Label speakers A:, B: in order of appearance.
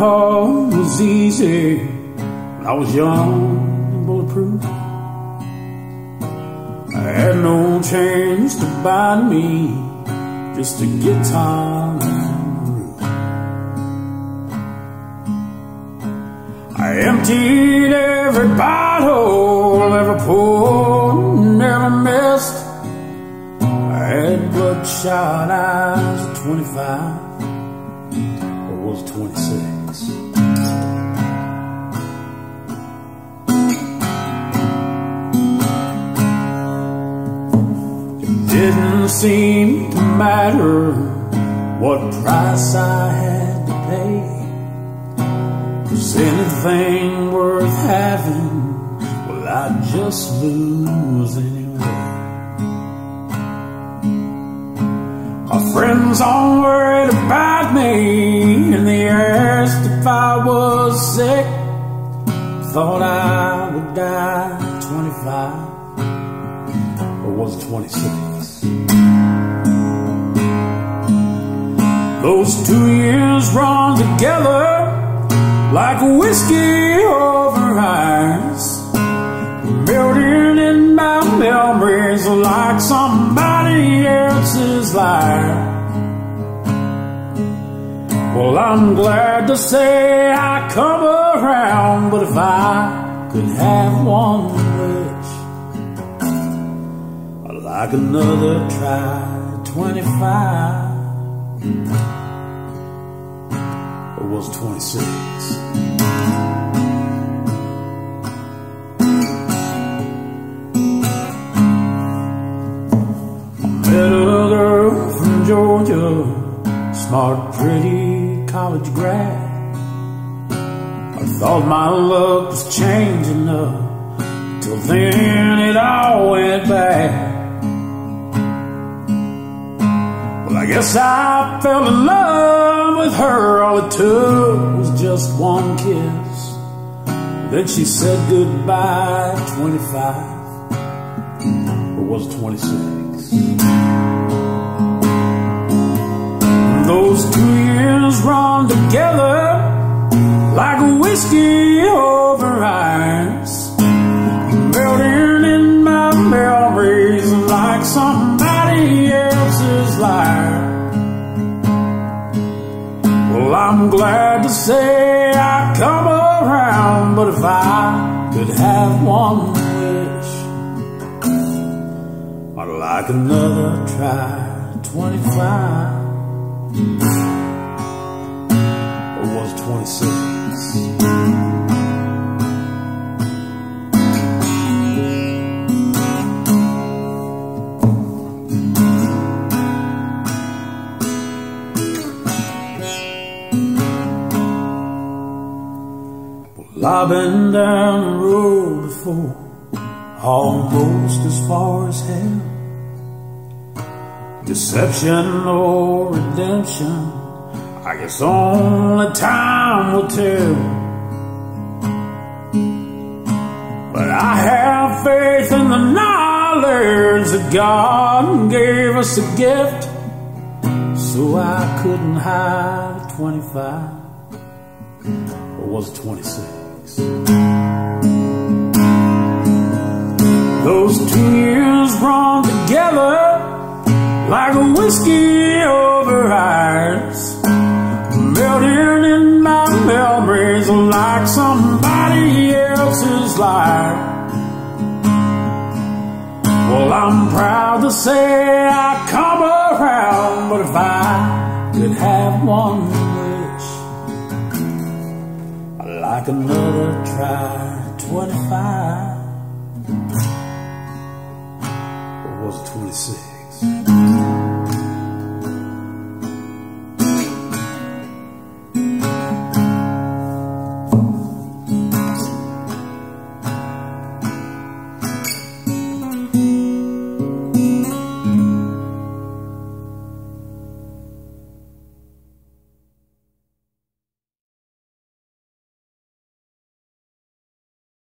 A: heart was easy when I was young and bulletproof. I had no chains to bind me, just a guitar and a roof. I emptied every bottle, every pour, never missed. I had bloodshot eyes at 25, or was 26. It didn't seem to matter what price I had to pay, 'cause anything worth having, well, I'd just lose anyway. My friends all worried about me, and they asked if I was sick. Thought I would die at 25, or was 26. Those 2 years run together like whiskey over ice, melting in my memories like somebody else's life. Well, I'm glad to say I come around, but if I could have one wish, I'd like another try at 25, or was 26. Met a girl from Georgia, smart, pretty college grad. I thought my luck was changing up, till then it all went bad. Well, I guess I fell in love with her. All it took was just one kiss. Then she said goodbye at 25, or was 26. Those 2 years run together like whiskey over ice, melting in my memories like somebody else's life. Well, I'm glad to say I come around, but if I could have one wish, I'd like another try at 25, or was 26. Well, I've been down the road before, almost as far as hell. Deception or redemption, I guess only time will tell. But I have faith in the knowledge that God gave us a gift, so I couldn't hide at 25, or was it 26? Those 2 years run together like a whiskey over ice, melting in my memories like somebody else's life. Well, I'm proud to say I come around, but if I could have one wish, I'd like another try at 25, or was it 26?